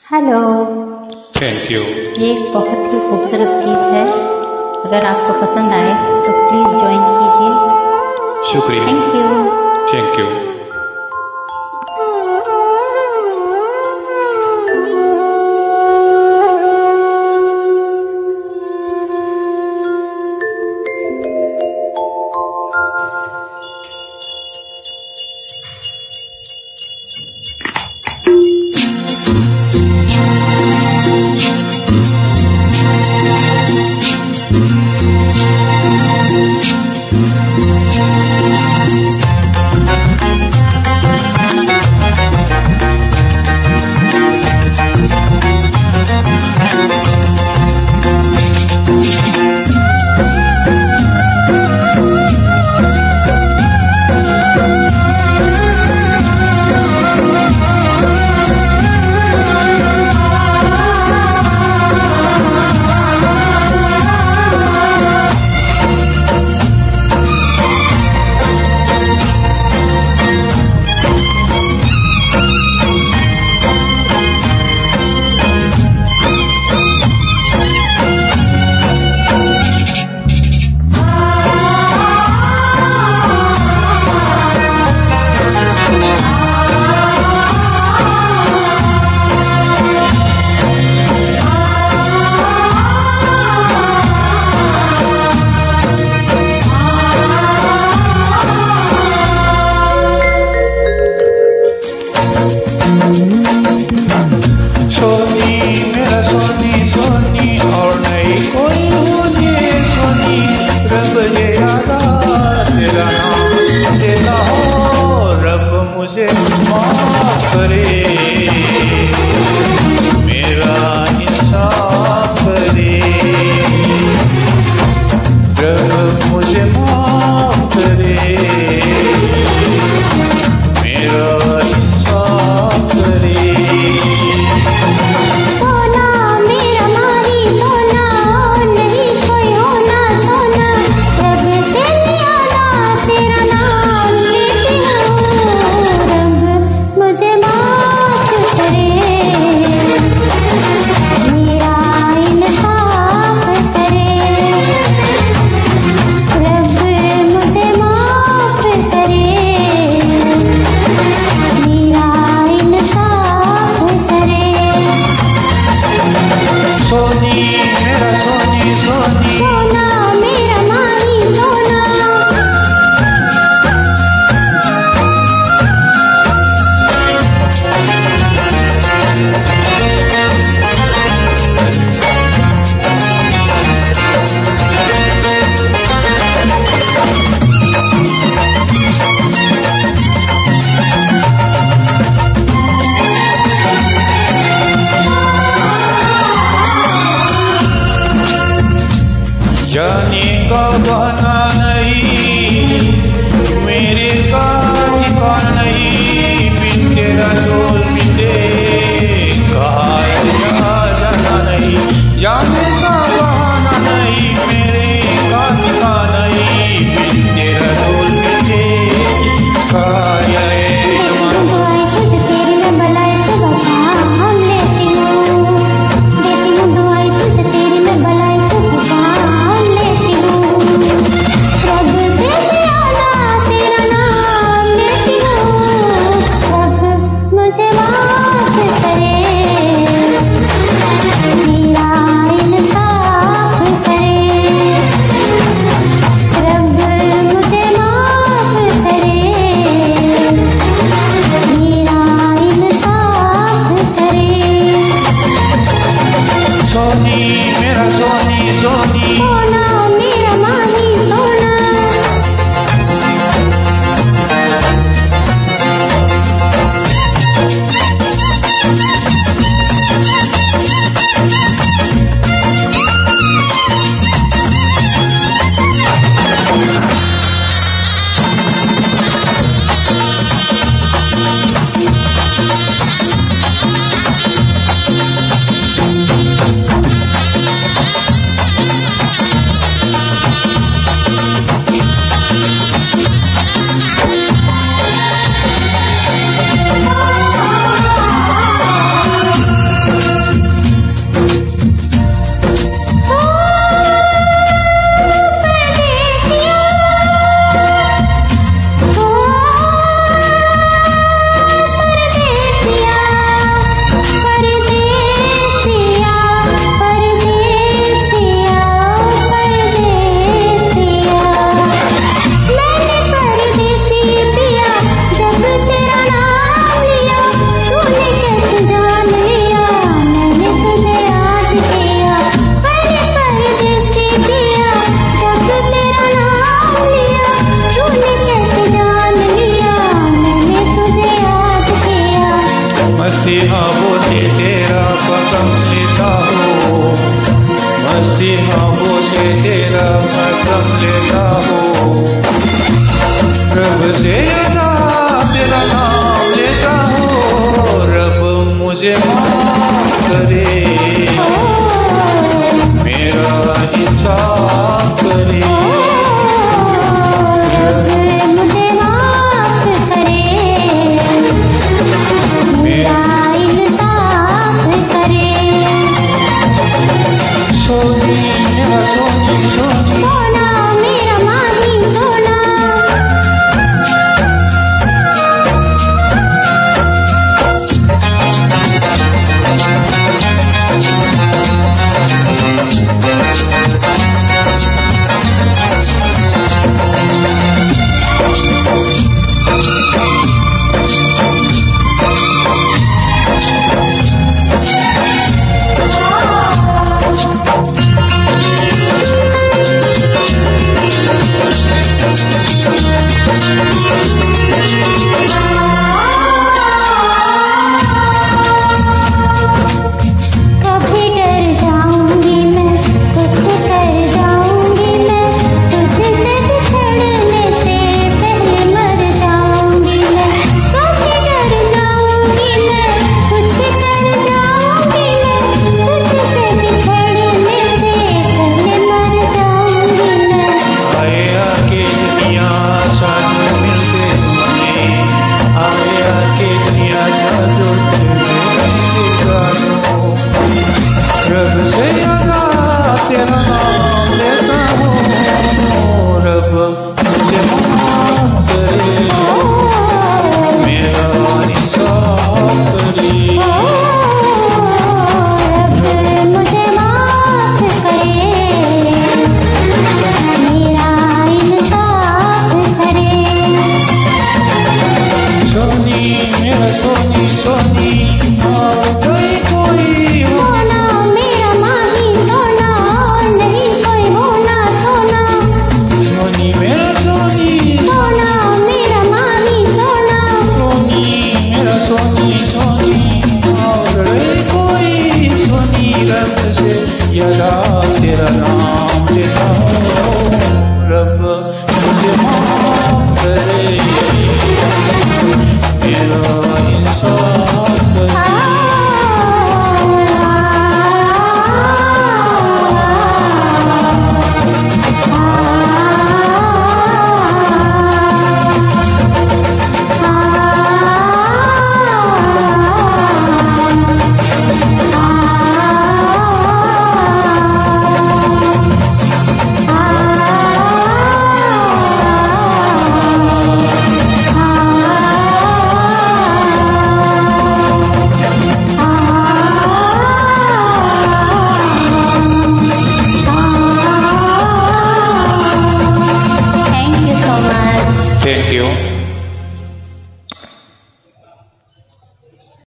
Hello. Thank you. ये एक बहुत ही खूबसूरत गीत है। अगर आपको पसंद आए तो प्लीज़ ज्वाइन कीजिए। शुक्रिया। Thank you. Thank you. मुझे माफ करे, मेरा इंसाफ करे, रब मुझे माफ करे, मेरा इंसाफ करे। सोना मेरा माही सोना, नहीं कोई होना सोना, रब से ज़्यादा तेरा नाम लेती हूँ। रब मुझे माफ करे, मेरा इंसाफ करे, रब मुझे माफ करे, मेरा इंसाफ करे। सोनी मेरा सोनी सोनी, सोना मेरा माही सोना, जाने का बहाना नहीं, मेरे का ठिकाना नहीं, बिन तेरा डोल बिते कहा जाना नहीं। जाने का बहाना नहीं, मेरे का ठिकाना नहीं, बिन तेरा डोल बिते कहा दुआएं तुझे तेरी मैं भलाई सुबह शाम लेती हूँ, देती हूँ दुआएं तुझे तेरी मैं भलाई सुबह शाम लेती हूँ। रब से ज़्यादा तेरा नाम लेती हूँ, रब मुझे माफ करे, मेरा इंसाफ करे, रब मुझे माफ करे, मेरा इंसाफ करे। सोनी मेरा सोनी सोनी, सोना मेरा माही सोना, मस्ती ख्वाबों से तेरा कसम लेता हूँ, मस्ती ख्वाबों से तेरा कसम लेता हूँ। रब से ज्यादा तेरा नाम लेता हूँ, रब मुझे